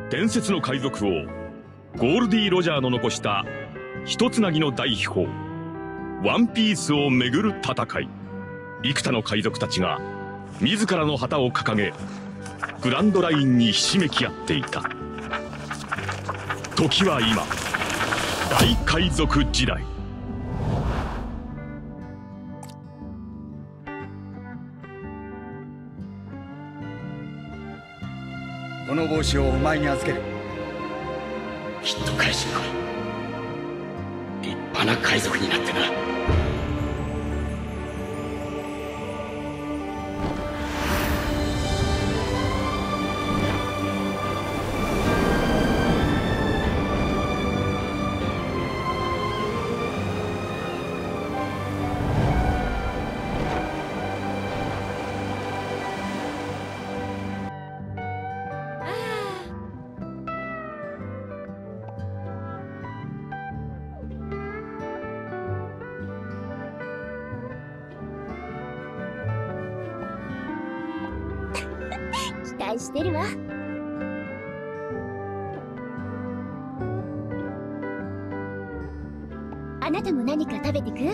伝説の海賊王ゴールディ・ロジャーの残した一つなぎの大秘宝ワンピースをめぐる戦い。幾多の海賊たちが自らの旗を掲げグランドラインにひしめき合っていた。時は今、大海賊時代。 この帽子をお前に預ける。きっと返しに来い。立派な海賊になってな。 期待してるわ。あなたも何か食べてく？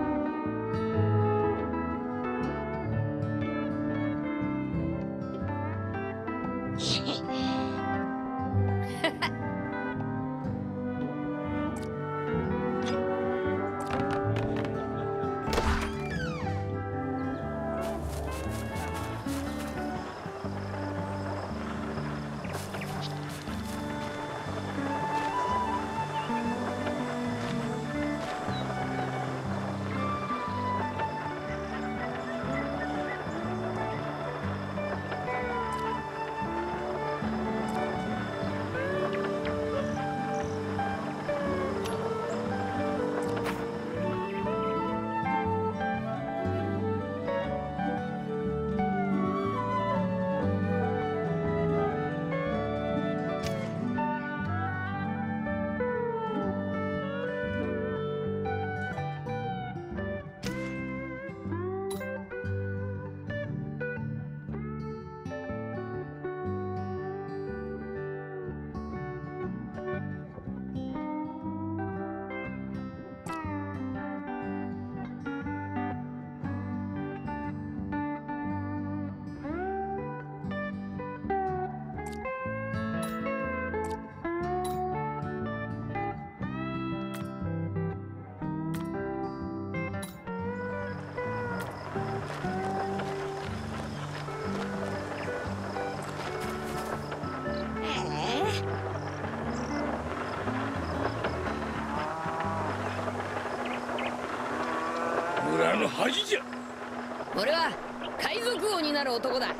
村の恥じゃ。 俺は海賊王になる男だ。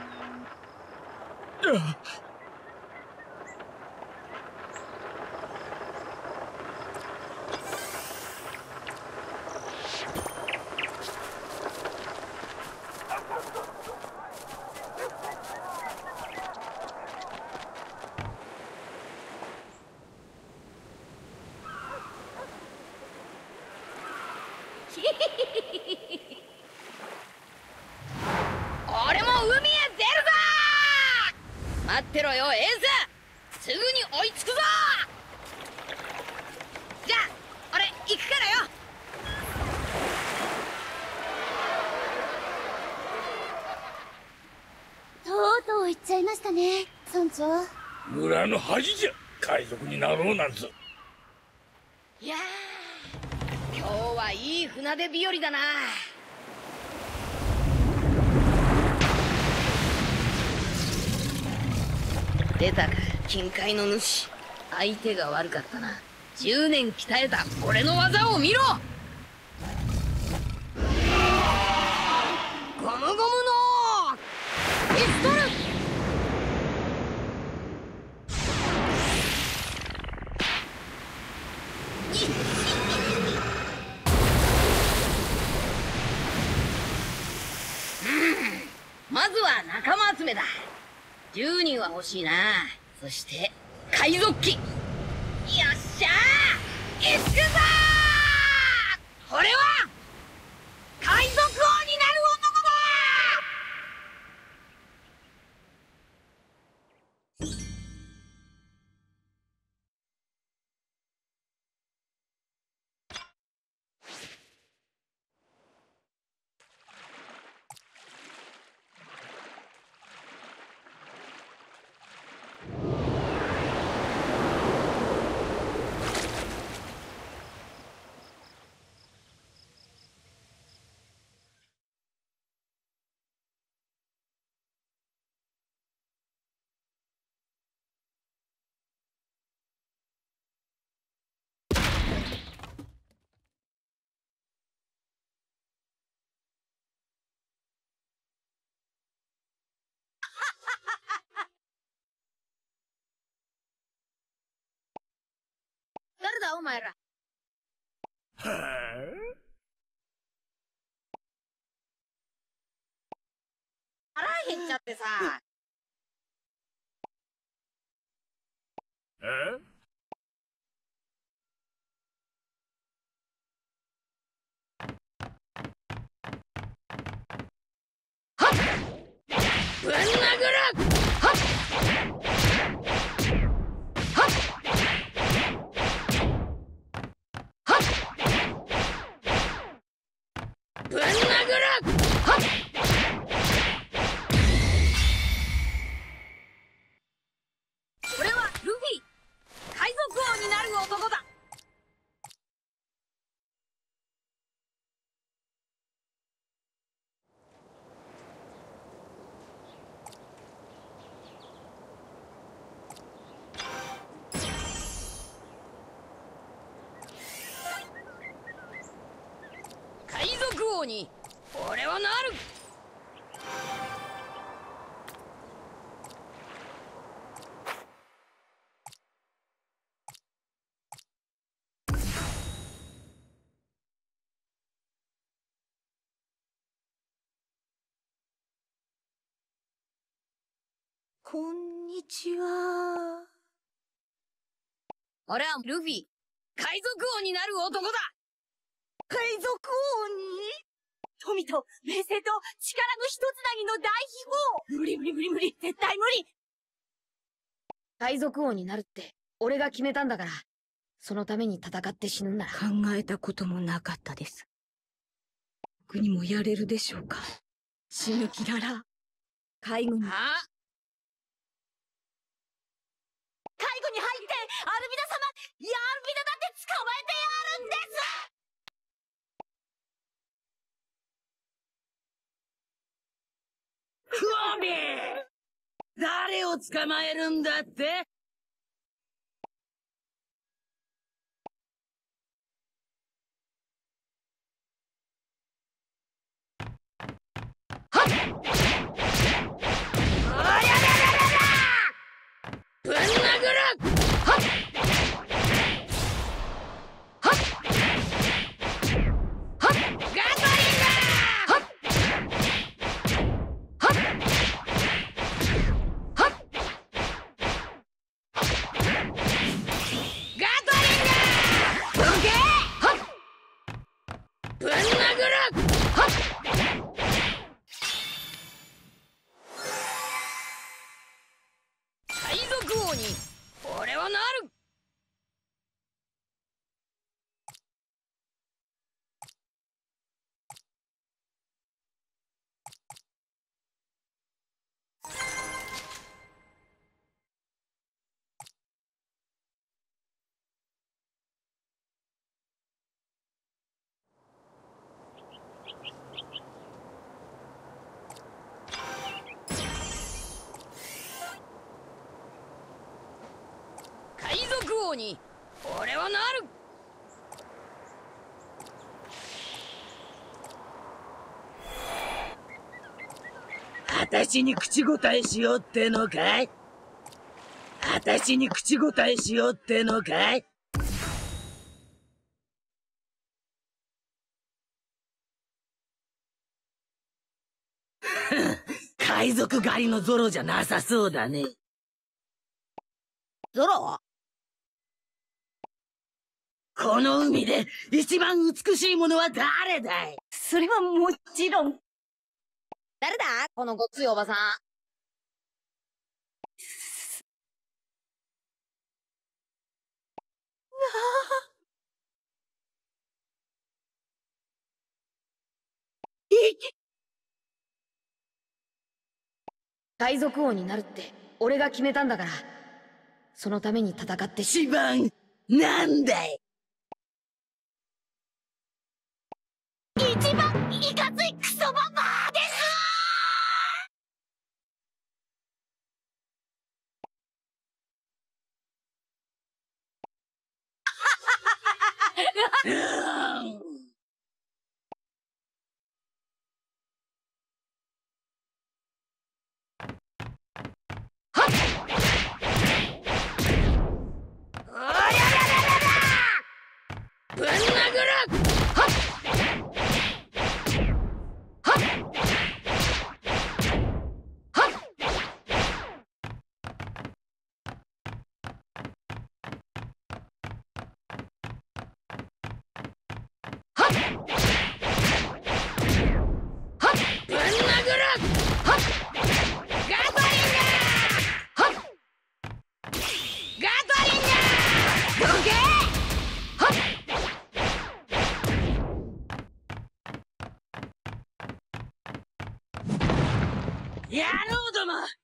俺も海へ出るぞ。待ってろよエース、すぐに追いつくぞ。じゃあ俺行くからよ。 とうとう行っちゃいましたね、村長。 村の恥じゃ。海賊になろうなんぞ。 いやー、今日はいい船出日和だな。出たか金塊の主。相手が悪かったな。10年鍛えた俺の技を見ろ。ゴムゴムのピストル。まずは仲間集めだ。10人は欲しいな。そして海賊旗。よっしゃー、行くぞー。俺は海賊王になる男だ。 誰だお前ら。腹減っちゃってさ。ぶん殴る。ぶん殴る。俺はルフィ、海賊王になる男だ。海賊王に俺はなる。 こんにちは。 俺はルフィ、海賊王になる男だ。 海賊王に富と名声と力の一つなぎの大秘宝。無理無理無理無理、絶対無理。 海賊王になるって俺が決めたんだから、そのために戦って死ぬんなら。 考えたこともなかったです。僕にもやれるでしょうか。死ぬ気なら海軍に。 あ海軍に入ってアルビナ様、いやアルビナだって捕まえてやるんです。 クワミ、誰を捕まえるんだって？ ぶん殴る。海賊王に俺はなる。海賊王に俺はなる。 私に口答えしようってのかい？私に口答えしようってのかい？海賊狩りのゾロじゃなさそうだね。 ゾロ？ この海で一番美しいものは誰だい？ それはもちろん。 誰だこのごっついおばさん。海賊王になるって俺が決めたんだから、そのために戦って一番なんだい？ 一番いかついクソババアです。 野郎ども